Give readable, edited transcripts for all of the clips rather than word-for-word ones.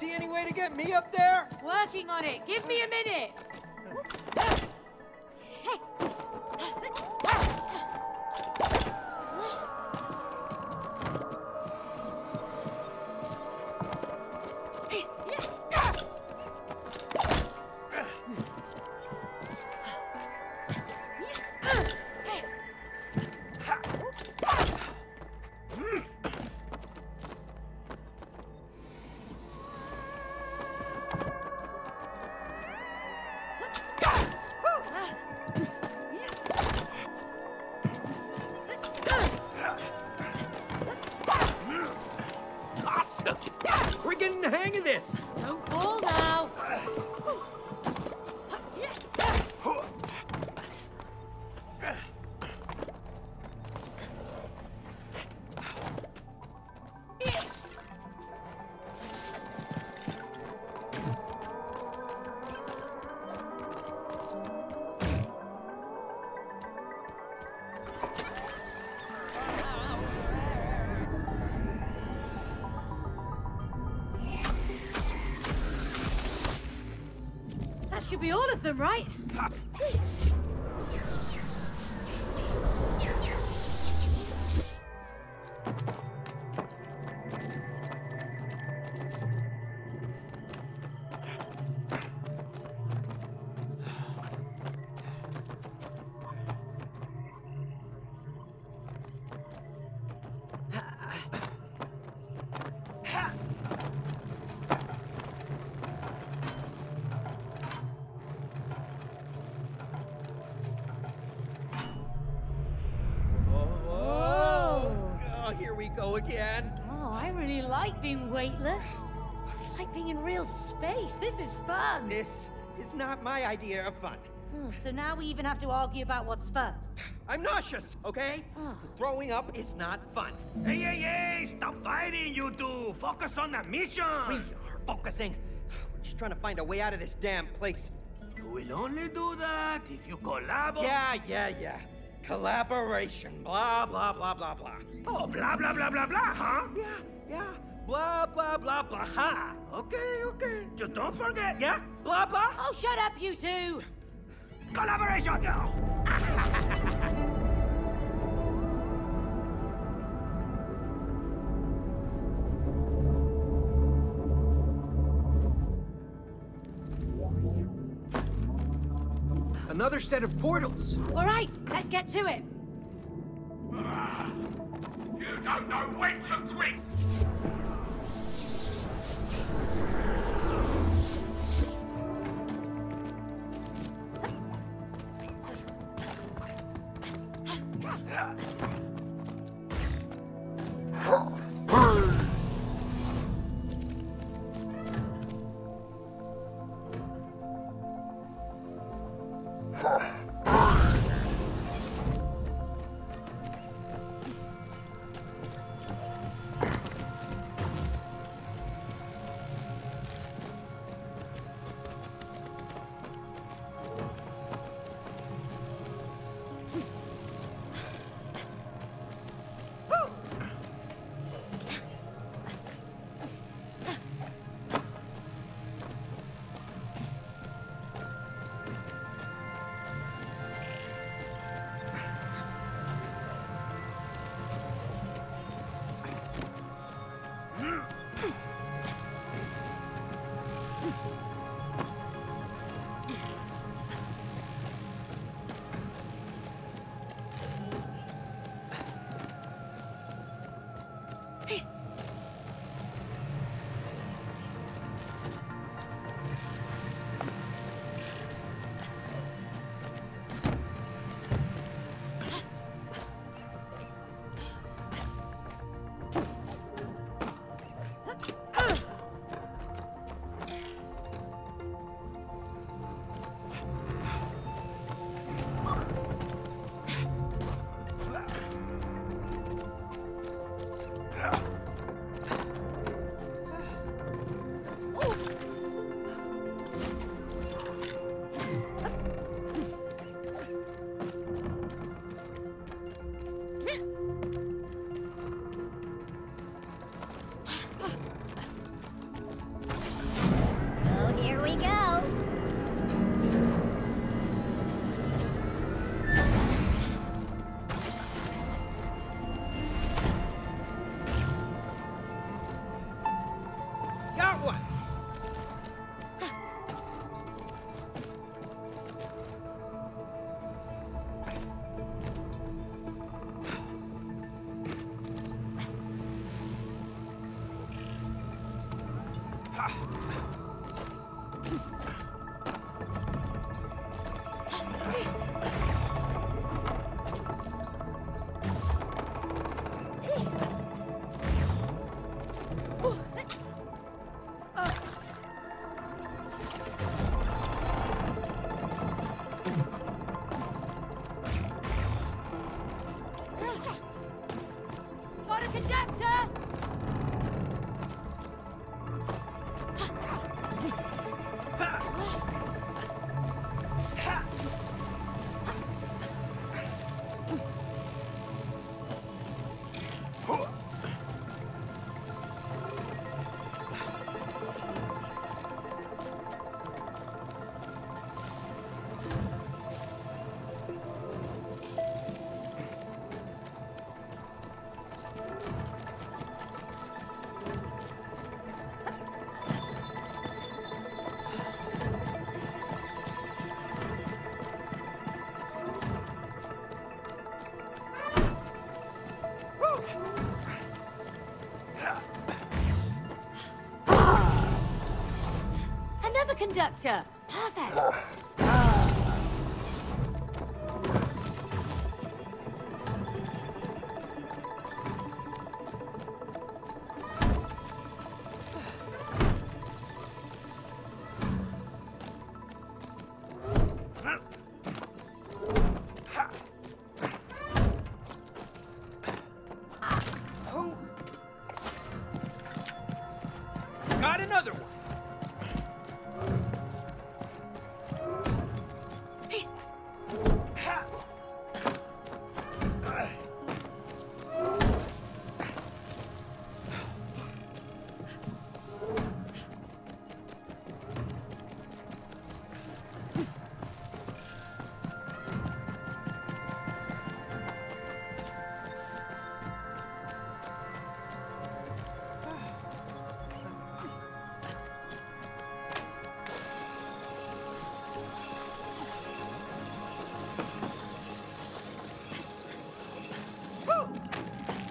see any way to get me up there? Working on it. Give me a minute. Awesome! We're getting the hang of this! Don't fall now. That should be all of them, right? Oh, here we go again. Oh, I really like being weightless. It's like being in real space. This is fun. This is not my idea of fun. Oh, so now we even have to argue about what's fun. I'm nauseous, okay? Oh. Throwing up is not fun. Hey, hey, hey! Stop fighting, you two! Focus on the mission! We are focusing. We're just trying to find a way out of this damn place. You will only do that if you collaborate. Yeah. Collaboration. Blah, blah, blah, blah, blah. Oh, blah, blah, blah, blah, blah, huh? Yeah. Blah, blah, blah, blah, ha. Okay. Just don't forget, Yeah? Blah, blah. Oh, shut up, you two! collaboration! Another set of portals. All right, let's get to it. You don't know when to quit! Got one! Got a conductor! Another conductor! Perfect! Got another one!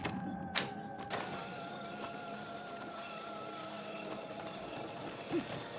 Woo!